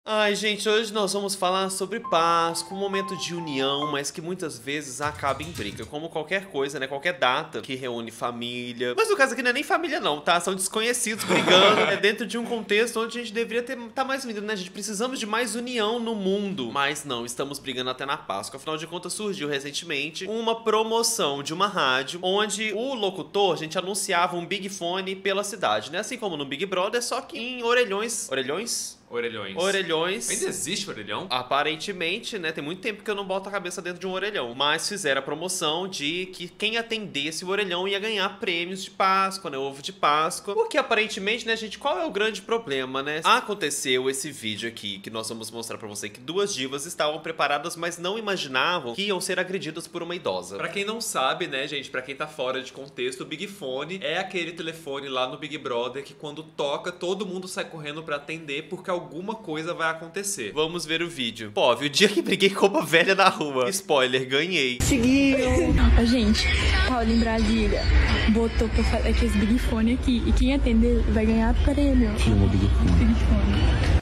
Ai, gente, hoje nós vamos falar sobre Páscoa, um momento de união, mas que muitas vezes acaba em briga, como qualquer coisa, né? Qualquer data que reúne família. Mas no caso aqui não é nem família não, tá? São desconhecidos brigando, dentro de um contexto onde a gente deveria estar mais unido, né? A gente precisamos de mais união no mundo. Mas não, estamos brigando até na Páscoa. Afinal de contas, surgiu recentemente uma promoção de uma rádio, onde o locutor, a gente anunciava um Big Fone pela cidade, né? Assim como no Big Brother, só que em orelhões. Orelhões? Orelhões. Ainda existe orelhão? Aparentemente, né? Tem muito tempo que eu não boto a cabeça dentro de um orelhão. Mas fizeram a promoção de que quem atendesse o orelhão ia ganhar prêmios de Páscoa, né? Ovo de Páscoa. Porque aparentemente, né, gente, qual é o grande problema, né? Aconteceu esse vídeo aqui que nós vamos mostrar pra você que duas divas estavam preparadas, mas não imaginavam que iam ser agredidas por uma idosa. Pra quem não sabe, né, gente, pra quem tá fora de contexto, o Big Fone é aquele telefone lá no Big Brother que quando toca, todo mundo sai correndo pra atender porque alguma coisa vai acontecer. Vamos ver o vídeo. Pô, viu o dia que briguei com uma velha na rua. Spoiler, ganhei. Seguiu. Gente, Paulo em Brasília botou pra falar que esse Big Fone aqui. E quem atender vai ganhar prêmio. Filma o Big Fone.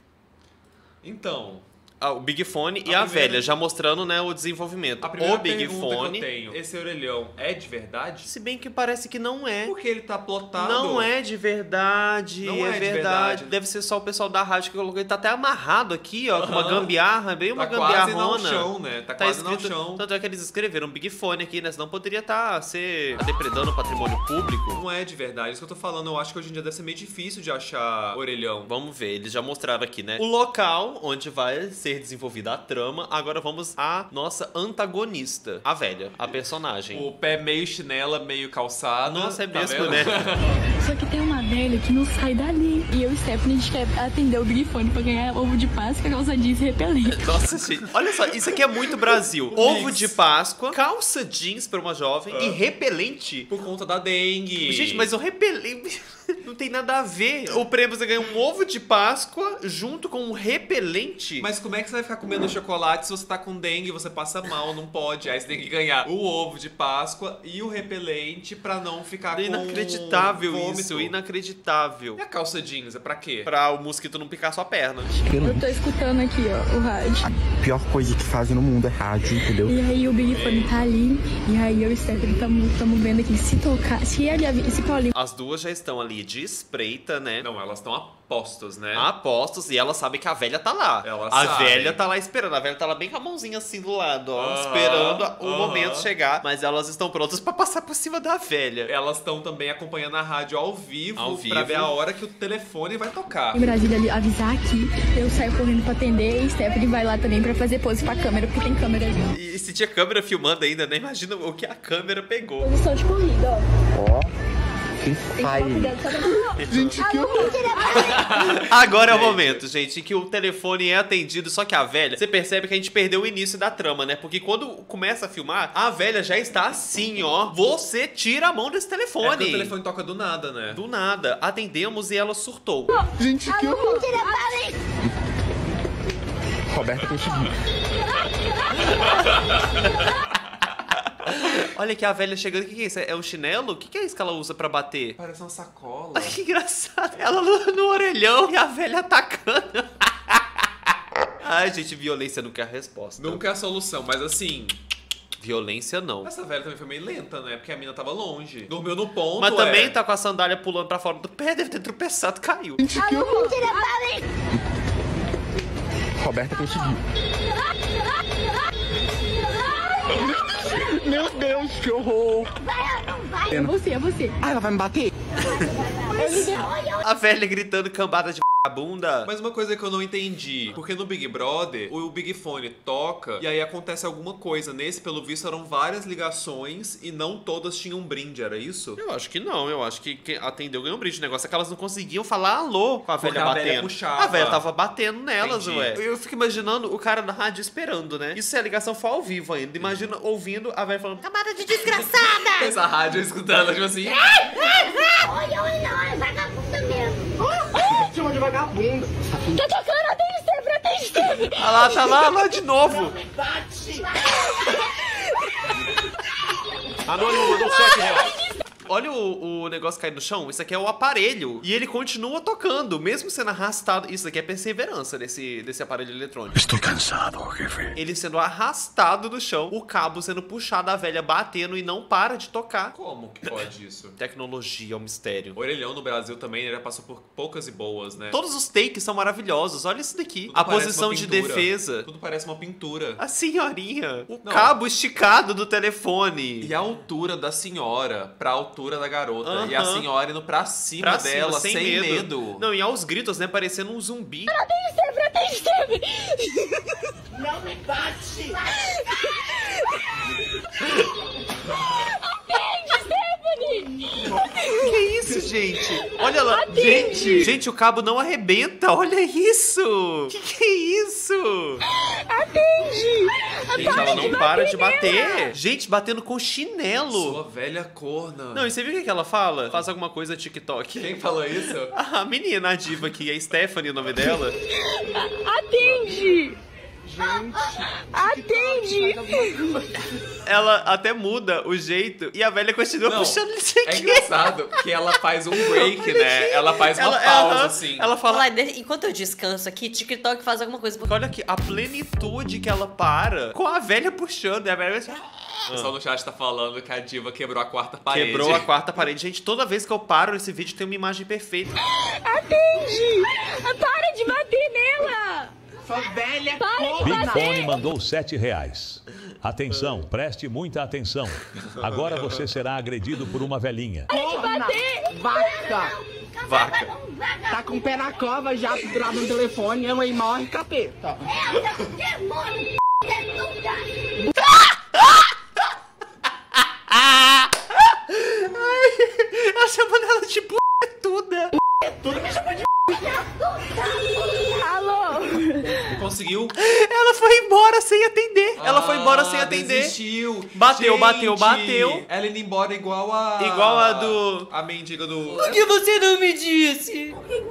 Então... o Big Fone e a velha, já mostrando, né, o desenvolvimento. A primeira o Big pergunta Fone, que eu tenho, esse orelhão é de verdade? se bem que parece que não é. Porque ele tá plotado. Não é de verdade, Não é de verdade. Deve ser só o pessoal da rádio que colocou. Ele tá até amarrado aqui, ó, com uma gambiarra, bem uma Tá quase gambiarrona. no chão, né? Tá quase no escrito, chão. tanto é que eles escreveram Big Fone aqui, né? Senão poderia ser depredando o patrimônio público. Não é de verdade, isso que eu tô falando. Eu acho que hoje em dia deve ser meio difícil de achar orelhão. Vamos ver, eles já mostraram aqui, né? O local onde vai ser desenvolvida a trama. Agora vamos à nossa antagonista, a velha, a personagem. O pé meio chinela, meio calçado. Nossa, é tá mesmo, vendo? né? Só que tem uma velha que não sai dali. E eu e Stephanie, a gente quer atender o Big Fone pra ganhar ovo de Páscoa, calça jeans e repelente. Nossa, gente, olha só, isso aqui é muito Brasil. Ovo de Páscoa, calça jeans pra uma jovem e repelente. Por conta da dengue. Gente, mas o repelente não tem nada a ver. O prêmio você ganha um ovo de Páscoa junto com um repelente. Mas como é que você vai ficar comendo chocolate se você tá com dengue e você passa mal? Não pode. Aí você tem que ganhar o ovo de Páscoa e o repelente pra não ficar com Inacreditável vômito. isso, inacreditável. E a calça jeans, é pra quê? Pra o mosquito não picar sua perna. Eu tô escutando aqui, ó, o rádio. A pior coisa que fazem no mundo é rádio, entendeu? E aí o Big Fone tá ali. E aí eu e Stephanie tamo vendo aqui. Se tocar, se ele, se Paulinho... As duas já estão ali de espreita, né? Não, elas estão a postos, né? Apostos, e ela sabe que a velha tá lá. Elas a sabem. velha tá lá esperando. A velha tá lá bem com a mãozinha assim do lado, ó. Esperando o momento chegar. Mas elas estão prontas pra passar por cima da velha. Elas estão também acompanhando a rádio ao vivo pra ver a hora que o telefone vai tocar. Em Brasília ali, avisar aqui, eu saio correndo pra atender e Stephanie vai lá também pra fazer pose pra câmera, porque tem câmera ali. E se tinha câmera filmando ainda, né? Imagina o que a câmera pegou. Posição de corrida, ó. Ó, quem Tem que faz? tomar cuidado, sabe? Gente, que horror. Agora é o momento, gente, em que o telefone é atendido, só que a velha, você percebe que a gente perdeu o início da trama, né? Porque quando começa a filmar, a velha já está assim, ó. Você tira a mão desse telefone. É porque o telefone toca do nada, né? Do nada. Atendemos e ela surtou. Gente, que horror. Roberta conseguiu. Olha aqui a velha chegando. O que é isso? É um chinelo? O que é isso que ela usa pra bater? Parece uma sacola. Olha que engraçado. Ela no orelhão e a velha atacando. Ai, gente, violência nunca é a resposta. Nunca é a solução, mas assim... Violência não. Essa velha também foi meio lenta, né? Porque a mina tava longe. Dormiu no ponto, Mas também tá com a sandália pulando pra fora do pé, deve ter tropeçado, caiu. Gente, que horror. Roberta conseguiu. Meu Deus, que horror. É você, é você. Ah, ela vai me bater? A velha gritando cambada de bunda. Mas uma coisa que eu não entendi, porque no Big Brother, o Big Fone toca e aí acontece alguma coisa. Nesse, pelo visto, eram várias ligações e não todas tinham brinde, era isso? Eu acho que não, eu acho que quem atendeu ganhou um brinde. O negócio é que elas não conseguiam falar alô com a velha Porque a batendo. velha puxava. A velha tava batendo nelas, Entendi. ué. Eu fico imaginando o cara na rádio esperando, né? Isso se a ligação for ao vivo ainda. Imagina ouvindo a velha falando: "Camada de desgraçada!" Essa rádio escutando, tipo assim... Olha, não, é vagabunda mesmo. Chama de vagabunda. Tá tocando, atende Stephanie. Ah lá, tá lá de novo. Bate. Anônimo mandou R$7. Olha o negócio cair no chão. Isso aqui é o aparelho. E ele continua tocando, mesmo sendo arrastado. Isso aqui é perseverança desse aparelho eletrônico. Estou cansado, jefe. Ele sendo arrastado no chão, o cabo sendo puxado, a velha batendo e não para de tocar. Como que pode isso? Tecnologia é um mistério. O Orelhão no Brasil também, ele já passou por poucas e boas, né? Todos os takes são maravilhosos. Olha isso daqui. Tudo A parece posição uma de pintura. defesa. Tudo parece uma pintura. A senhorinha. O Não. cabo esticado do telefone. E a altura da senhora pra altura da garota. Aham. E a senhora indo pra cima Pra dela, cima, sem medo. Não, e aos gritos, né? Parecendo um zumbi. Não me bate! Que isso, gente? Olha lá. Gente, o cabo não arrebenta. Olha isso. Que é isso? Gente, ela não para de bater. Gente, batendo com chinelo. Sua velha corna. Não, e você viu o que ela fala? Faz alguma coisa TikTok. Quem falou isso? A menina, a diva aqui, a Stephanie, o nome dela. Atende! Atende! Ela até muda o jeito e a velha continua Não, puxando isso É aqui. engraçado que ela faz um break, né? Ela faz uma pausa, assim. Ela fala. Olha, enquanto eu descanso aqui, TikTok faz alguma coisa. Olha aqui, a plenitude que ela para com a velha puxando. E a velha O pessoal no chat tá falando que a diva quebrou a quarta parede. quebrou a quarta parede. Gente, toda vez que eu paro nesse vídeo tem uma imagem perfeita. Atende! Para de bater nela! Sua velha Big Fone mandou R$7. Atenção, preste muita atenção. Agora você será agredido por uma velhinha. corna! Vaca! Vaca. Tá com o pé na cova já pendurado no telefone, ama e morre, capeta. Ela chamando ela de p***tuda. Alô? Conseguiu? Ela foi embora sem atender. Ela foi embora sem atender. Desistiu. Bateu, Gente, bateu. Ela indo embora igual a... Igual a do... A mendiga do... Por que você não me disse?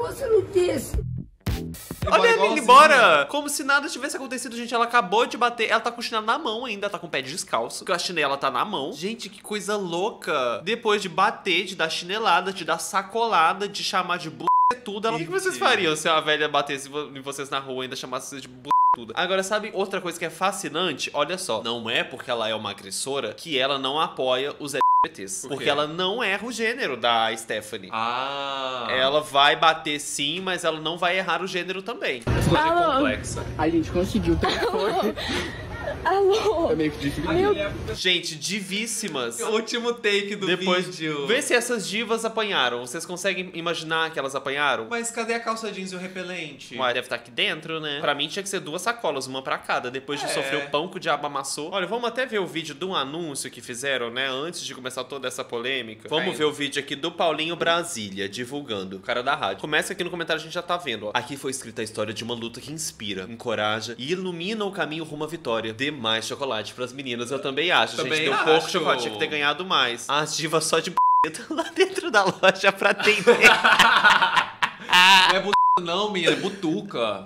Olha ela indo igualzinha. embora. Como se nada tivesse acontecido, gente. Ela acabou de bater. Ela tá com o chinelo na mão ainda. Tá com o pé descalço. Porque a chinela tá na mão. Gente, que coisa louca. Depois de bater, de dar chinelada, de dar sacolada, de chamar de tudo. O que vocês fariam se a velha batesse em vocês na rua e ainda chamasse vocês de tudo? Agora, sabe outra coisa que é fascinante? Olha só. Não é porque ela é uma agressora que ela não apoia os LGBTs. Por quê? Porque ela não erra o gênero da Stephanie. Ah. Ela vai bater sim, mas ela não vai errar o gênero também. Coisa Alô? complexa. A gente conseguiu o telefone. Alô? É meio que difícil. Gente, divíssimas. Último take do Depois, vídeo. vê se essas divas apanharam. Vocês conseguem imaginar que elas apanharam? Mas cadê a calça jeans e o repelente? Ué, deve estar aqui dentro, né? Pra mim tinha que ser 2 sacolas, uma pra cada. Depois de sofrer o pão que o diabo amassou. Olha, vamos até ver o vídeo de um anúncio que fizeram, né? Antes de começar toda essa polêmica. Vamos ver o vídeo aqui do Paulinho Brasília, divulgando. O cara da rádio. Começa aqui no comentário, a gente já tá vendo, ó. Aqui foi escrita a história de uma luta que inspira, encoraja e ilumina o caminho rumo à vitória. Dê mais chocolate pras meninas, eu também acho. Também gente, deu acho. pouco chocolate, tinha que ter ganhado mais. As divas só de lá dentro da loja pra atender. Não é não, menina, é butuca.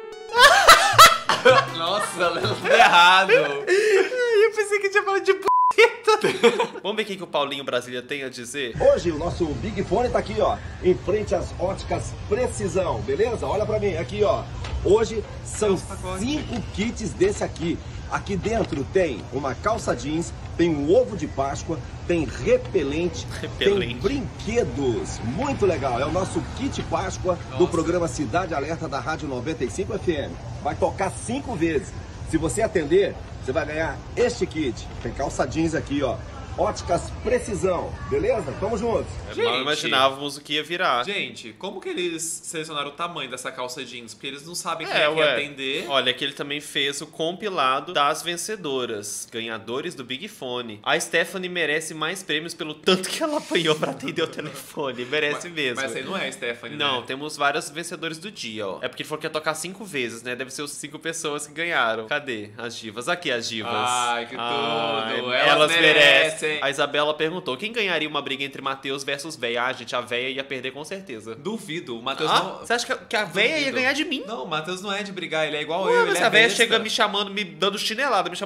Nossa, lembro tudo errado. Eu pensei que tinha falado de p***. Vamos ver o que o Paulinho Brasília tem a dizer? Hoje o nosso Big Fone tá aqui, ó, em frente às óticas Precisão, beleza? Olha pra mim, aqui, ó. Hoje são 5 kits desse aqui. Aqui dentro tem uma calça jeans, tem um ovo de Páscoa, tem repelente, tem brinquedos. Muito legal, é o nosso kit Páscoa do programa Cidade Alerta da Rádio 95 FM. Vai tocar 5 vezes. Se você atender, você vai ganhar este kit. Tem calça jeans aqui, ó. Óticas Precisão, beleza? Tamo juntos. Não imaginávamos o que ia virar. Gente, como que eles selecionaram o tamanho dessa calça jeans? Porque eles não sabem quem É, que ia atender. Olha, que ele também fez o compilado das vencedoras, ganhadores do Big Fone. A Stephanie merece mais prêmios pelo tanto que ela apanhou pra atender o telefone. Merece mesmo. Mas aí não é a Stephanie, Não, né? temos vários vencedores do dia, ó. É porque ele falou que ia tocar 5 vezes, né? Deve ser os 5 pessoas que ganharam. Cadê as divas? Aqui as divas. Ai, que tudo. Elas merecem. A Isabela perguntou, quem ganharia uma briga entre Matheus versus véia? Ah, gente, a véia ia perder com certeza. Duvido. O Matheus Ah, não... você acha que a véia ia Duvido. ganhar de mim? Não, o Matheus não é de brigar, ele é igual Ué, eu, mas ele a é véia besta. chega me chamando, me dando chinelada, me chamando de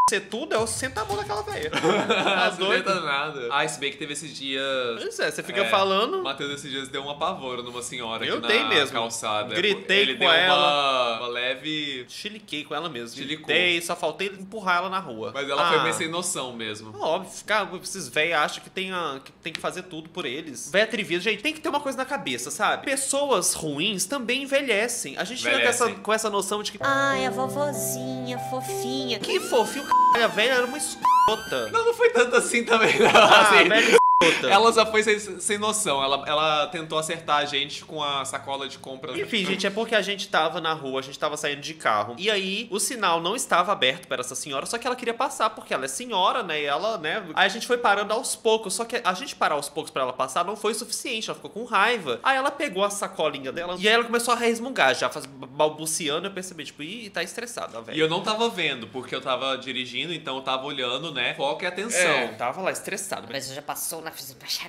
ser tudo, eu sento a mão daquela velha. Tá doido? doido nada. Ah, se bem que teve esses dias... Pois é, você fica falando... O Matheus esses dias deu uma pavora numa senhora Eu aqui dei na mesmo. calçada. Gritei Ele com deu ela. uma leve... Chiliquei com ela mesmo. Chilicou. Gritei, só faltei empurrar ela na rua. Mas ela foi meio sem noção mesmo. Óbvio, esses véi acham que tem que fazer tudo por eles. Véia atrevida, gente, tem que ter uma coisa na cabeça, sabe? Pessoas ruins também envelhecem. A gente fica com essa noção de que... Ai, a vovozinha, fofinha. Que fofinho, c... A velha era uma escrota. Não foi tanto assim também, não. Ah, Assim, velha escrota. ela só foi sem noção. Ela tentou acertar a gente com a sacola de compras. Enfim, gente, é porque a gente tava na rua, a gente tava saindo de carro. E aí, o sinal não estava aberto para essa senhora, só que ela queria passar, porque ela é senhora, né? E ela, né? Aí a gente foi parando aos poucos. Só que a gente parar aos poucos pra ela passar não foi o suficiente. Ela ficou com raiva. Aí ela pegou a sacolinha dela e aí ela começou a resmungar, já balbuciando. Eu percebi, tipo, ih, tá estressada, velho. E eu não tava vendo, porque eu tava dirigindo, então eu tava olhando, né? Foco e atenção. Tava lá estressado. Mas já passou na...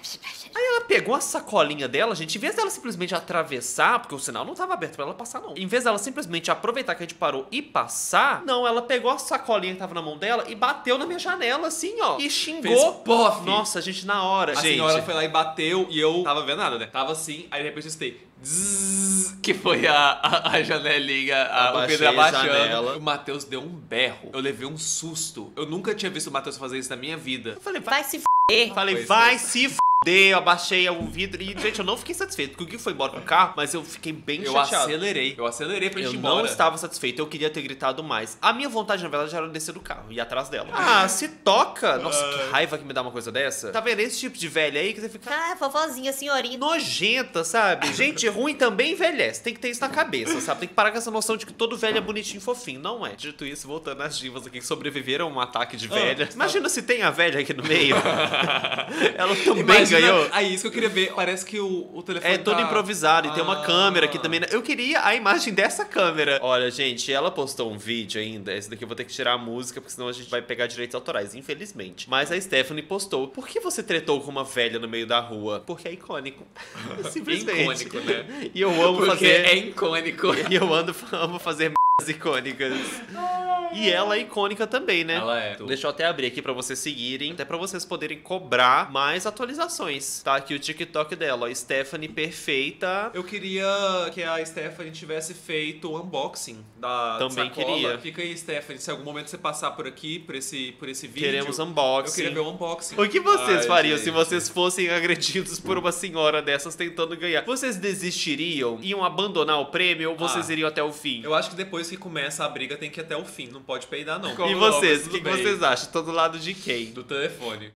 Aí ela pegou a sacolinha dela, gente, em vez dela simplesmente atravessar, porque o sinal não tava aberto pra ela passar, não. Em vez dela simplesmente aproveitar que a gente parou e passar, não, ela pegou a sacolinha que tava na mão dela e bateu na minha janela, assim, ó. E xingou. Fez pof. Nossa, gente, na hora. A senhora foi lá e bateu e eu tava vendo nada, né? Tava assim, aí de repente eu escutei. Zzz, que foi a janelinha, o vidro abaixando. O Matheus deu um berro. Eu levei um susto. Eu nunca tinha visto o Matheus fazer isso na minha vida. Eu falei, Vai se f***. Falei, vai se f***. Eu abaixei o vidro e, gente, eu não fiquei satisfeito, porque o Gui foi embora com o carro, mas eu fiquei bem chateado. Eu acelerei pra gente ir Eu embora. não estava satisfeito, eu queria ter gritado mais. A minha vontade, na verdade, era descer do carro e ir atrás dela. Ah, se toca! Nossa, que raiva que me dá uma coisa dessa. Tá vendo esse tipo de velha aí que você fica... Ah, vovozinha, senhorinha. Nojenta, sabe? Gente ruim também envelhece. Tem que ter isso na cabeça, sabe? Tem que parar com essa noção de que todo velho é bonitinho e fofinho. Não é. Dito isso, voltando às divas aqui que sobreviveram a um ataque de velha. Imagina se tem a velha aqui no meio. Ela também ganhou. Aí, isso que eu queria ver. Parece que o telefone é todo improvisado e tem uma câmera aqui também. Eu queria a imagem dessa câmera. Olha, gente, ela postou um vídeo ainda. Esse daqui eu vou ter que tirar a música, porque senão a gente vai pegar direitos autorais, infelizmente. Mas a Stephanie postou. Por que você tretou com uma velha no meio da rua? Porque é icônico. Simplesmente. É icônico, né? E eu amo porque fazer... é icônico. E eu amo fazer icônicas. E ela é icônica também, né? Ela é. Deixa eu até abrir aqui pra vocês seguirem, até pra vocês poderem cobrar mais atualizações. Tá aqui o TikTok dela, ó, Stephanie Perfeita. Eu queria que a Stephanie tivesse feito o unboxing da Também sacola. queria. Fica aí, Stephanie, se em algum momento você passar por aqui, por esse vídeo... Queremos unboxing. Eu queria ver o unboxing. O que vocês fariam gente. se vocês fossem agredidos por uma senhora dessas tentando ganhar? Vocês desistiriam? Iam abandonar o prêmio ou vocês iriam até o fim? Eu acho que depois que começa a briga tem que ir até o fim. Não pode peidar, não. E vocês? O que vocês acham? Tô do lado de quem? Do telefone.